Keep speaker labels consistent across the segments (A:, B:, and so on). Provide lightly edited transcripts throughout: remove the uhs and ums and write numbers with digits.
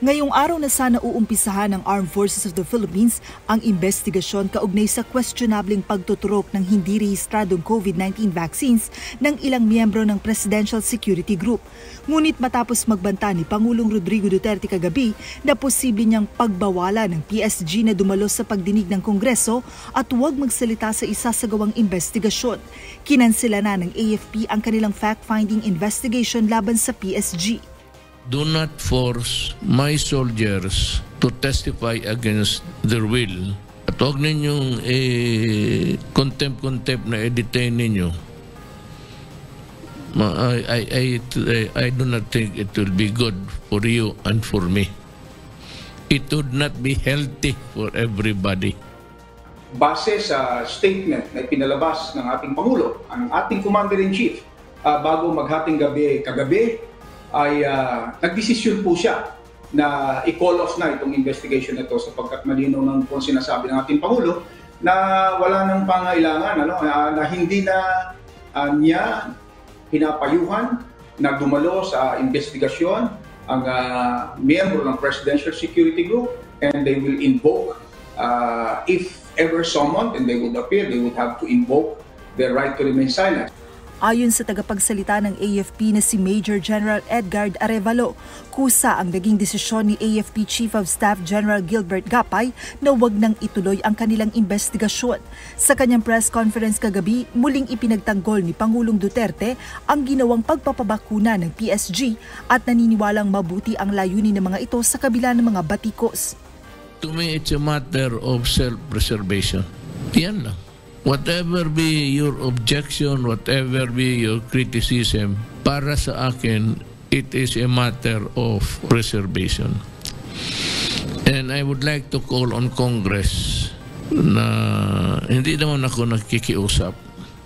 A: Ngayong araw na sana uumpisahan ng Armed Forces of the Philippines ang investigasyon kaugnay sa questionableng pagtuturok ng hindi rehistradong COVID-19 vaccines ng ilang miyembro ng Presidential Security Group. Ngunit matapos magbanta ni Pangulong Rodrigo Duterte kagabi na posible niyang pagbawalan ng PSG na dumalo sa pagdinig ng Kongreso at huwag magsalita sa isasagawang investigasyon, kinansela na ng AFP ang kanilang fact-finding investigation laban sa PSG.
B: Do not force my soldiers to testify against their will. At huwag ninyong contempt na i-detain ninyo. I do not think it will be good for you and for me. It would not be healthy for everybody.
C: Base sa statement na pinalabas ng ating Pangulo, ang ating Commander-in-Chief, bago maghating gabi kagabi, ay nagdesisyon po siya na i-call off na itong investigation na ito sapagkat malinaw ng po sinasabi ng ating Pangulo na wala nang pangailangan, na hindi na niya pinapayuhan na dumalo sa investigasyon ang miyembro ng Presidential Security Group, and they will invoke, if ever summoned and they would appear, they would have to invoke their right to remain silent.
A: Ayon sa tagapagsalita ng AFP na si Major General Edgar Arevalo, kusa ang naging desisyon ni AFP Chief of Staff General Gilbert Gapay na wag nang ituloy ang kanilang investigasyon. Sa kanyang press conference kagabi, muling ipinagtanggol ni Pangulong Duterte ang ginawang pagpapabakuna ng PSG at naniniwalang mabuti ang layunin ng mga ito sa kabila ng mga batikos.
B: To me, it's a matter of self-preservation. Yan lang. Whatever be your objection, whatever be your criticism, para sa akin, it is a matter of preservation. And I would like to call on Congress na hindi naman ako nagkikiusap.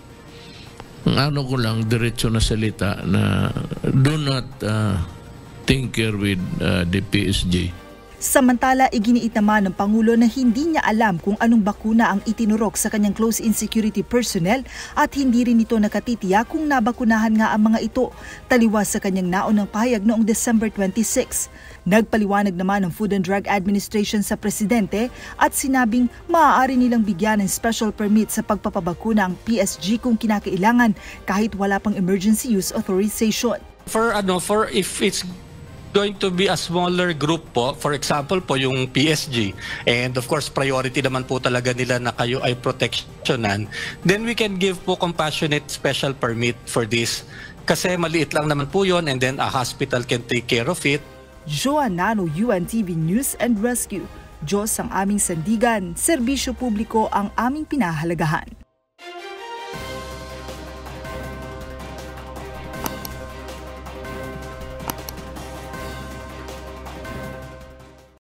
B: Ang ano ko lang, diretso na salita na do not tinker with the PSG.
A: Samantala, iginiit naman ng Pangulo na hindi niya alam kung anong bakuna ang itinurok sa kanyang close-in security personnel at hindi rin ito nakatitiyak kung nabakunahan nga ang mga ito, taliwas sa kanyang naunang pahayag noong December 26. Nagpaliwanag naman ng Food and Drug Administration sa Presidente at sinabing maaari nilang bigyan ng special permit sa pagpapabakuna ang PSG kung kinakailangan kahit wala pang emergency use authorization.
D: For if it's going to be a smaller group po, for example po yung PSG, and of course priority naman po talaga nila na kayo ay protectionan, then we can give po compassionate special permit for this kasi maliit lang naman po yun, and then a hospital can take care of it.
A: Joan Nano, UNTV News and Rescue. Diyos ang aming sandigan, serbisyo publiko ang aming pinahalagahan.